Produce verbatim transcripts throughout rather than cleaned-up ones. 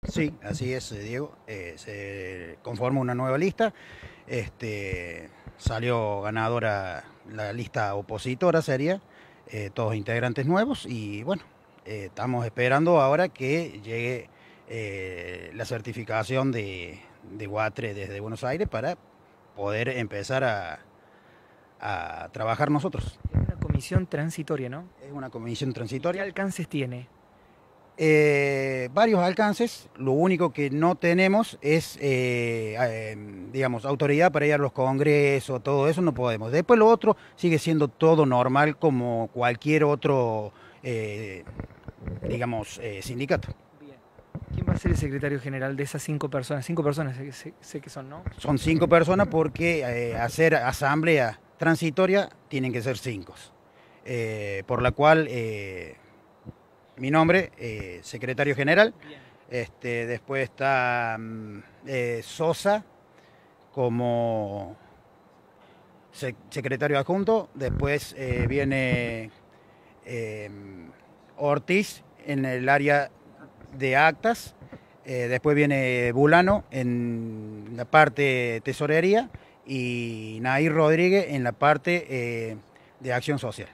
Sí, así es, eh, Diego. Eh, se conforma una nueva lista. Este, salió ganadora la lista opositora, sería, eh, todos integrantes nuevos. Y bueno, eh, estamos esperando ahora que llegue eh, la certificación de, de Guatre desde Buenos Aires para poder empezar a, a trabajar nosotros. Es una comisión transitoria, ¿no? Es una comisión ¿Y qué transitoria. alcances tiene? Eh, varios alcances, lo único que no tenemos es, eh, eh, digamos, autoridad para ir a los congresos, todo eso no podemos. Después lo otro sigue siendo todo normal como cualquier otro, eh, digamos, eh, sindicato. Bien. ¿Quién va a ser el secretario general de esas cinco personas? Cinco personas sé, sé- sé que son, ¿no? Son cinco personas porque eh, hacer asamblea transitoria tienen que ser cinco. Eh, por la cual eh, mi nombre, eh, secretario general. Bien. Este, después está mm, eh, Sosa como sec- secretario adjunto. Después eh, viene eh, Ortiz en el área de actas. Eh, después viene Bulano en la parte tesorería y Nair Rodríguez en la parte eh, de acción social.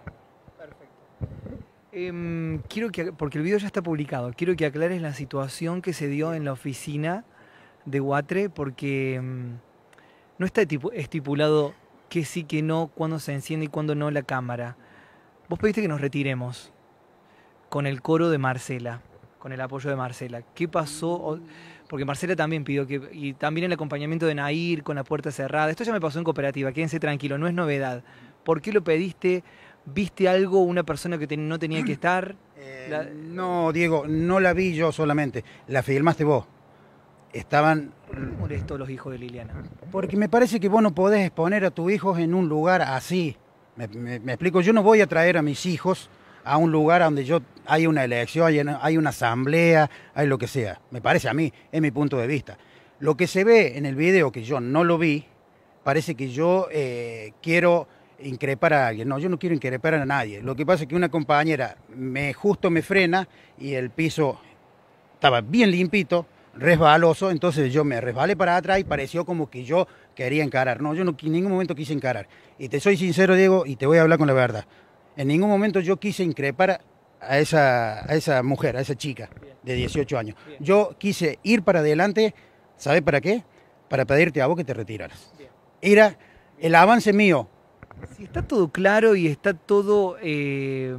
Em, quiero que, porque el video ya está publicado, quiero que aclares la situación que se dio en la oficina de Guatre, porque em, no está tipu- estipulado que sí, que no, cuándo se enciende y cuándo no la cámara. Vos pediste que nos retiremos con el coro de Marcela, con el apoyo de Marcela. ¿Qué pasó? O- porque Marcela también pidió que, y también el acompañamiento de Nair con la puerta cerrada. Esto ya me pasó en cooperativa, quédense tranquilos, no es novedad. ¿Por qué lo pediste? ¿Viste algo, una persona que te- no tenía que estar? Eh, La- no, Diego, no la vi yo solamente, la filmaste vos. Estaban, ¿Por qué te molestó los hijos de Liliana? porque me parece que vos no podés exponer a tus hijos en un lugar así. Me, me- me explico, yo no voy a traer a mis hijos a un lugar donde yo hay una elección, hay una, hay una asamblea, hay lo que sea. Me parece a mí, es mi punto de vista. Lo que se ve en el video, que yo no lo vi, parece que yo eh, quiero increpar a alguien. No, yo no quiero increpar a nadie. Lo que pasa es que una compañera me justo me frena y el piso estaba bien limpito, resbaloso, entonces yo me resbalé para atrás y pareció como que yo quería encarar. No, yo no, en ningún momento quise encarar. Y te soy sincero, Diego, y te voy a hablar con la verdad. En ningún momento yo quise increpar a esa, a esa mujer, a esa chica de dieciocho años. Bien. Yo quise ir para adelante, ¿sabes para qué? Para pedirte a vos que te retiraras. Bien. Era el avance mío. Si está todo claro y está todo eh,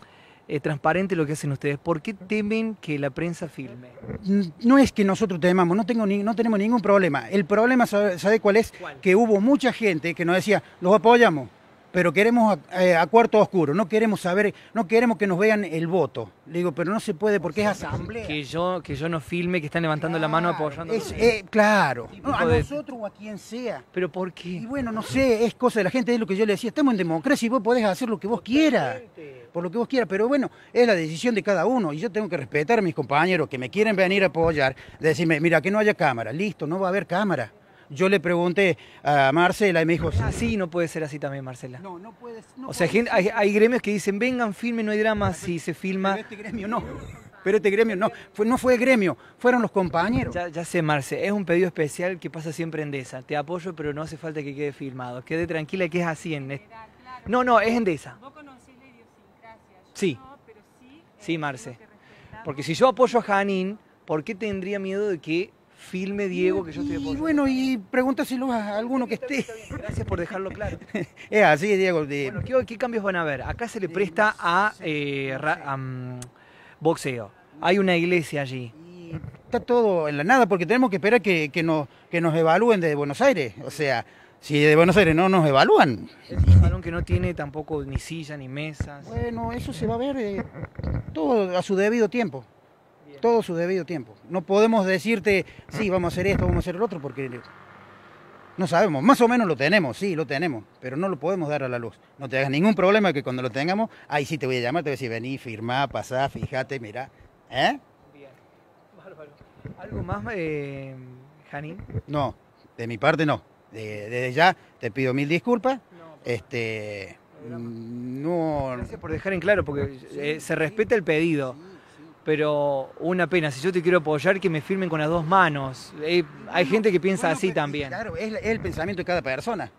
eh, transparente lo que hacen ustedes, ¿por qué temen que la prensa filme? No es que nosotros temamos, no, tengo ni, no tenemos ningún problema. El problema, ¿sabe, sabe cuál es? ¿Cuál? Que hubo mucha gente que nos decía, los apoyamos, pero queremos a, eh, a cuarto oscuro, no queremos saber, no queremos que nos vean el voto. Le digo, pero no se puede porque es asamblea. Que yo, que yo no filme, que están levantando la mano Claro, apoyando. es, eh, claro, Sí, no, a tipo de- nosotros o a quien sea. ¿Pero por Y qué? bueno, no sé, es cosa de la gente, es lo que yo le decía, estamos en democracia y vos podés hacer lo que vos quieras, por lo que vos quieras, pero bueno, es la decisión de cada uno y yo tengo que respetar a mis compañeros que me quieren venir a apoyar, de decirme, mira, que no haya cámara, listo, no va a haber cámara. Yo le pregunté a Marcela y me dijo, Así no puede ser así también, Marcela. no, no puedes, no O sea, puede gente- ser. hay, hay gremios que dicen, vengan, filmen, no hay drama, si se filma. Pero este gremio no, pero este gremio no, fue, no fue gremio, fueron los compañeros. Ya, ya sé, Marce, es un pedido especial que pasa siempre en Endesa. Te apoyo, pero no hace falta que quede filmado. Quede tranquila que es así en este- Claro, claro. No, no, es Endesa. Vos conocés la idiosincrasia. Yo Sí. no, pero sí. Sí, eh, Marce. tengo que respetar. Porque si yo apoyo a Janín, ¿por qué tendría miedo de que filme Diego que yo estoy Y apoyando? bueno, y pregúntaselo a alguno que Está bien, esté. está bien. Gracias por dejarlo claro. Es así, Diego. de- Bueno, ¿qué, qué cambios van a haber? Acá se le presta a, eh, ra- a, mm, boxeo. Hay una iglesia allí. Y está todo en la nada porque tenemos que esperar que, que nos, que nos evalúen de Buenos Aires. O sea, si de Buenos Aires no nos evalúan, Es un salón que no tiene tampoco ni silla ni mesas. bueno, eso se va a ver eh, todo a su debido tiempo. Bien. Todo a su debido tiempo. No podemos decirte, sí, vamos a hacer esto, vamos a hacer el otro, porque no sabemos. Más o menos lo tenemos, sí, lo tenemos, pero no lo podemos dar a la luz. No te hagas ningún problema que cuando lo tengamos, ahí sí te voy a llamar, te voy a decir, vení, firmá, pasá, fíjate, mirá. ¿Eh? Bien. Bárbaro. ¿Algo más, eh, Janín? No, de mi parte no. De- desde ya te pido mil disculpas. No. Este, mm, no. Gracias por dejar en claro, porque eh, se respeta el pedido. pero una pena, si yo te quiero apoyar, que me firmen con las dos manos. Eh, hay gente que piensa Bueno, así pero, también. Claro, es, es el pensamiento de cada persona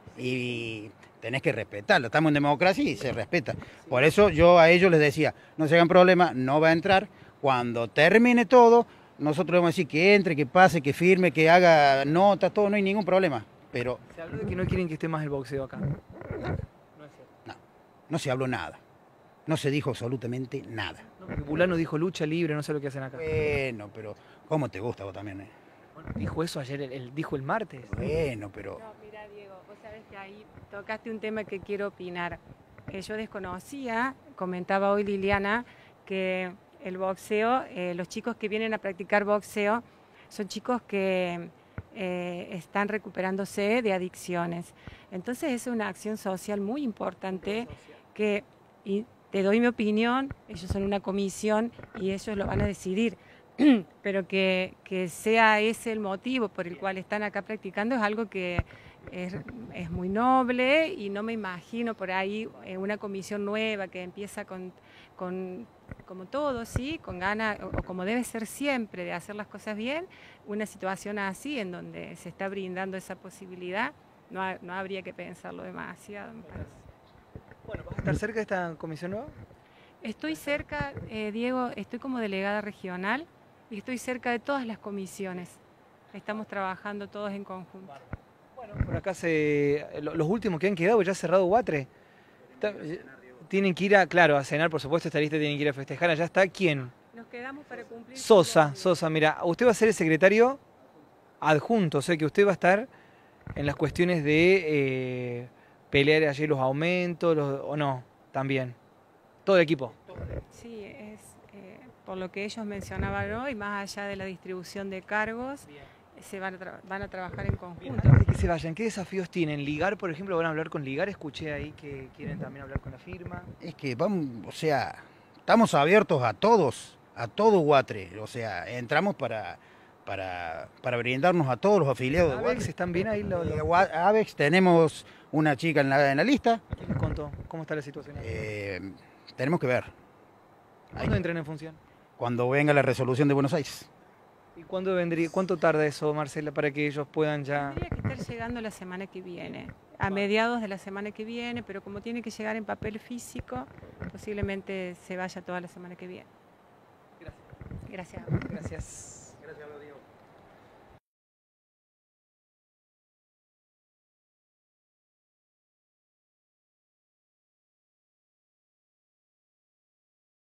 y tenés que respetarlo. Estamos en democracia y se respeta. Por eso yo a ellos les decía, no se hagan problema, no va a entrar. Cuando termine todo, nosotros le vamos a decir que entre, que pase, que firme, que haga notas, todo, no hay ningún problema. Pero Se habló de que no quieren que esté más el boxeo acá. No es cierto. no, no se habló nada. No se dijo absolutamente nada. No, porque Bulano dijo lucha libre, no sé lo que hacen acá. Bueno, pero ¿cómo te gusta vos también? Eh? Bueno, dijo eso ayer, el, el- dijo el martes. Bueno, pero... No, mira, Diego, vos sabés que ahí tocaste un tema que quiero opinar. Que yo desconocía, comentaba hoy Liliana, que el boxeo, eh, los chicos que vienen a practicar boxeo son chicos que eh, están recuperándose de adicciones. Entonces es una acción social muy importante que, y te doy mi opinión, ellos son una comisión y ellos lo van a decidir. Pero que, que sea ese el motivo por el cual están acá practicando es algo que es, es muy noble y no me imagino por ahí eh, una comisión nueva que empieza con, con como todo, ¿sí? Con ganas, o, o como debe ser siempre, de hacer las cosas bien, una situación así en donde se está brindando esa posibilidad, no, ha- no habría que pensarlo demasiado, me parece. Bueno, ¿vas a estar cerca de esta comisión nueva? Estoy cerca, eh, Diego, estoy como delegada regional y estoy cerca de todas las comisiones. Estamos trabajando todos en conjunto. Bueno, por acá se, lo- los últimos que han quedado, ya ha cerrado Guatre. Está- tienen que ir a, claro, a cenar, por supuesto, esta lista tienen que ir a festejar. Allá está, ¿quién? Nos quedamos para cumplir. Sosa, Sosa, mira, usted va a ser el secretario adjunto, o sea que usted va a estar en las cuestiones de eh, pelear allí los aumentos, los- o no, también. Todo el equipo. Sí, es eh, por lo que ellos mencionaban hoy, más allá de la distribución de cargos, se van a, tra- van a trabajar en conjunto. Antes de que se vayan, ¿qué desafíos tienen? Ligar, por ejemplo, van a hablar con Ligar, escuché ahí que quieren también hablar con la firma. Es que vamos, o sea, estamos abiertos a todos, a todo Guatre. O sea, entramos para, para, para brindarnos a todos los afiliados de Avex, Guatre. ¿están bien ahí? Lo, lo- Eh, Gua- Avex, tenemos una chica en la, en la lista. ¿Quién les contó? ¿Cómo está la situación? Eh, tenemos que ver. ¿Cuándo entran en función? Cuando venga la resolución de Buenos Aires. ¿Y cuándo vendría? ¿Cuánto tarda eso, Marcela, para que ellos puedan ya...? Tendría que estar llegando la semana que viene, a mediados de la semana que viene, pero como tiene que llegar en papel físico, posiblemente se vaya toda la semana que viene. Gracias. Gracias. Gracias. Gracias, Diego.